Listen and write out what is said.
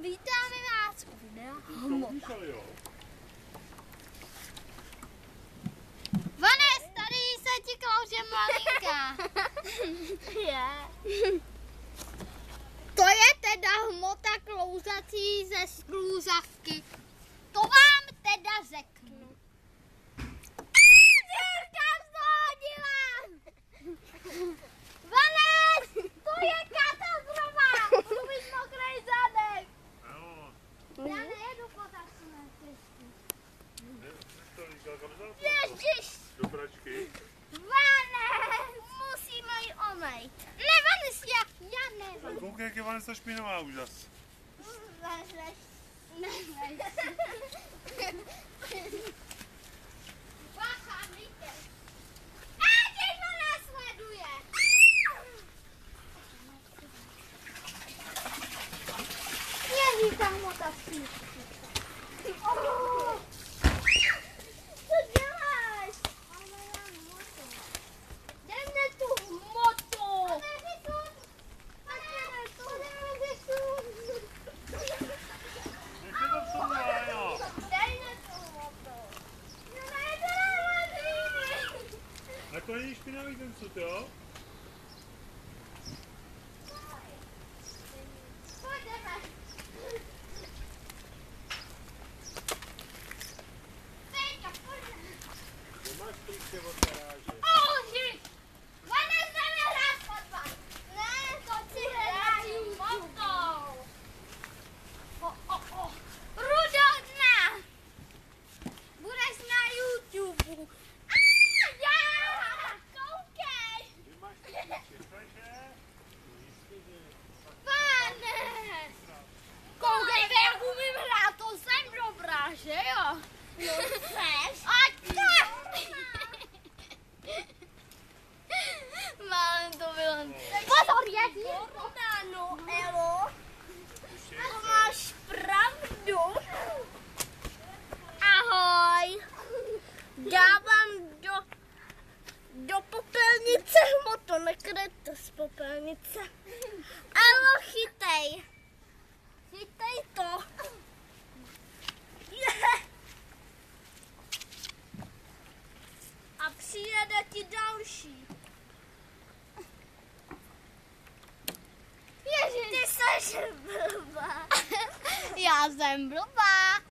vítáme vás u videa Hmota. Vanes, tady se ti klouže malinka. To je teda hmota klouzací ze sklouzavky. To vám teda řeknu. Děrka vzhodila! Vanes, to je katastrofa! Budu mít mokrý zadek. Já nejedu po takové cestě. Ježiš! Do pračky. Vanes, musíme ji omejt. Ne, Vanes, já ne. Koukej, jak je Vanessa špinavá už zas. Bacha, víte. A teď ho následuje. Ježíš, tam hmota spíš. Co děláš? Dej mě tu hmotu. Ještě to vsuvá, jo. Dej mě tu hmotu. A to není špinavý ten sud, jo? Máš klíče od garáže. Koukejte, jak umím hrát, to jsem dobrá, že jo? No chceš? A tak! Málem to bylo. Pozor, jak je podáno, Elo. To máš pravdu. Ahoj. Dávám do popelnice hmotu, nekryte z popelnice. Elo, chytej. Chytej to. A přijede ti další. Ježiš. Ty seš blbá. Já jsem blbá.